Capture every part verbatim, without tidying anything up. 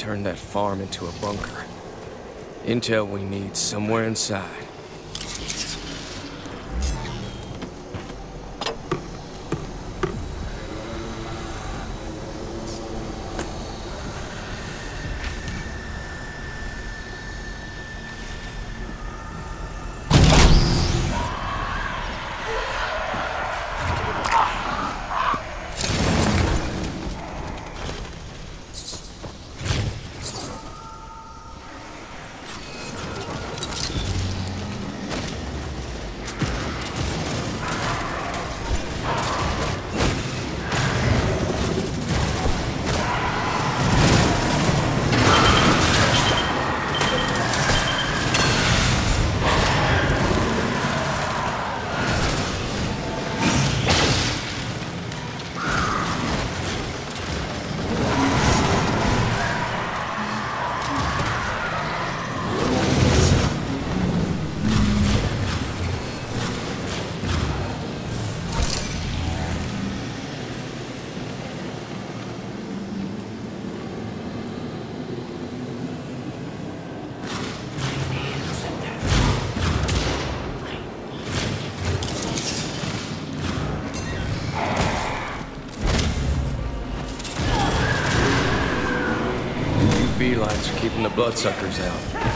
turned that farm into a bunker. Intel we need somewhere inside. U V lights are keeping the bloodsuckers out.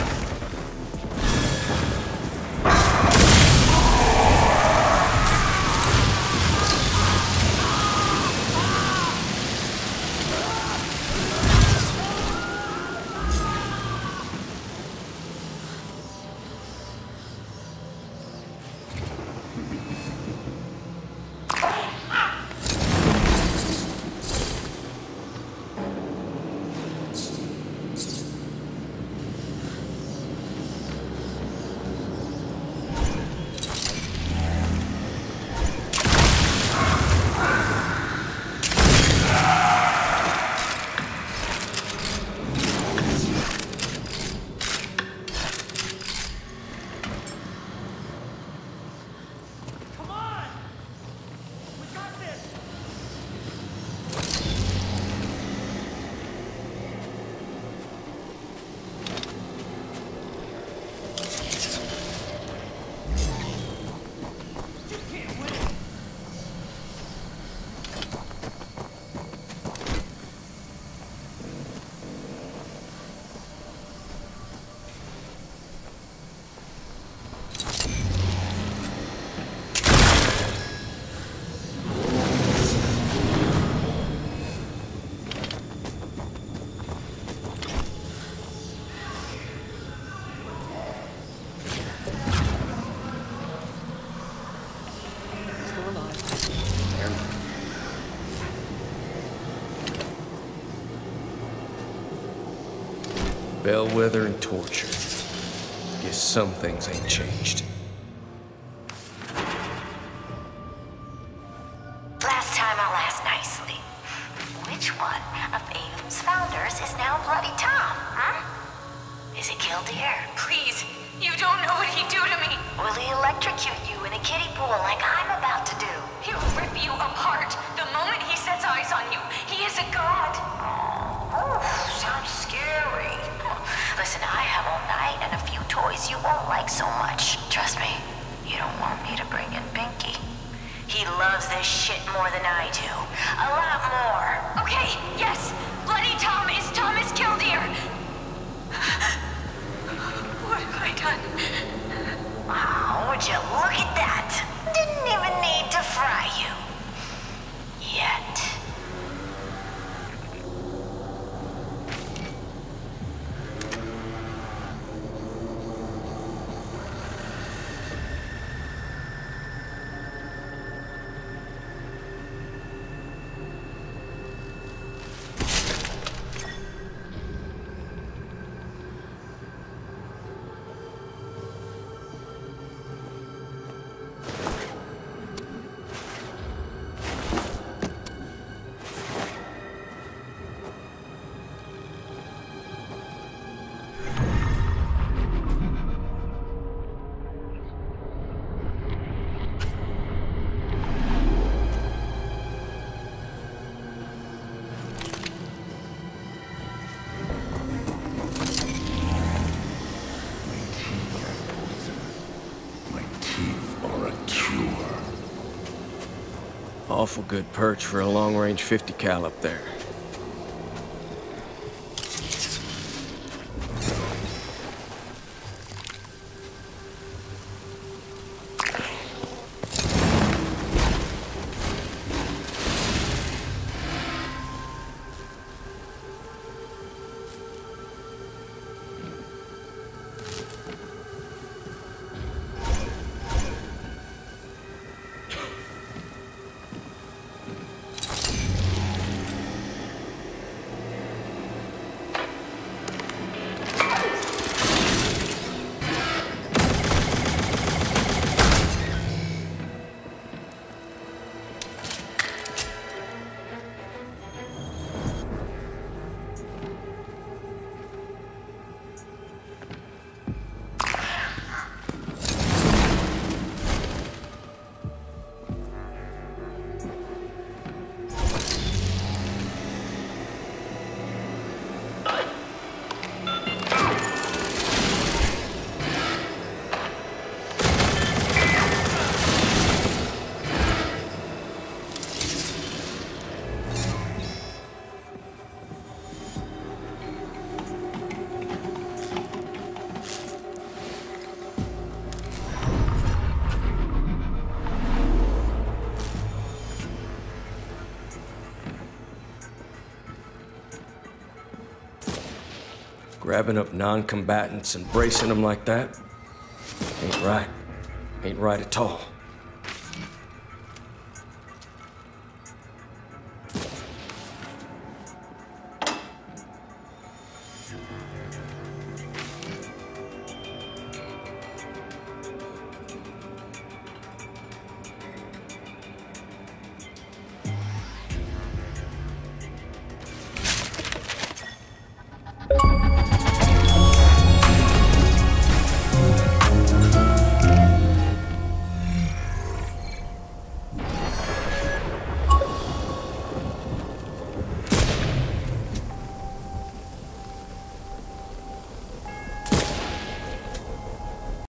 Bellwether and torture. Guess some things ain't changed. Last time I'll ask nicely. Which one of Aim's founders is now Bloody Tom, huh? Is it Killdeer? Please, you don't know what he'd do to me. Will he electrocute you in a kiddie pool like I'm about to do? He'll rip you apart the moment he sets eyes on you. He is a god. Oh, sounds scary. Listen, I have all night and a few toys you won't like so much. Trust me, you don't want me to bring in Pinky. He loves this shit more than I do. A lot more. Okay, yes. Bloody Tom is Thomas Killdeer. What have I done? Oh, would you look at that? Didn't even need to fry you. Yet. Awful good perch for a long-range fifty cal up there. Grabbing up non-combatants and bracing them like that ain't right. Ain't right at all.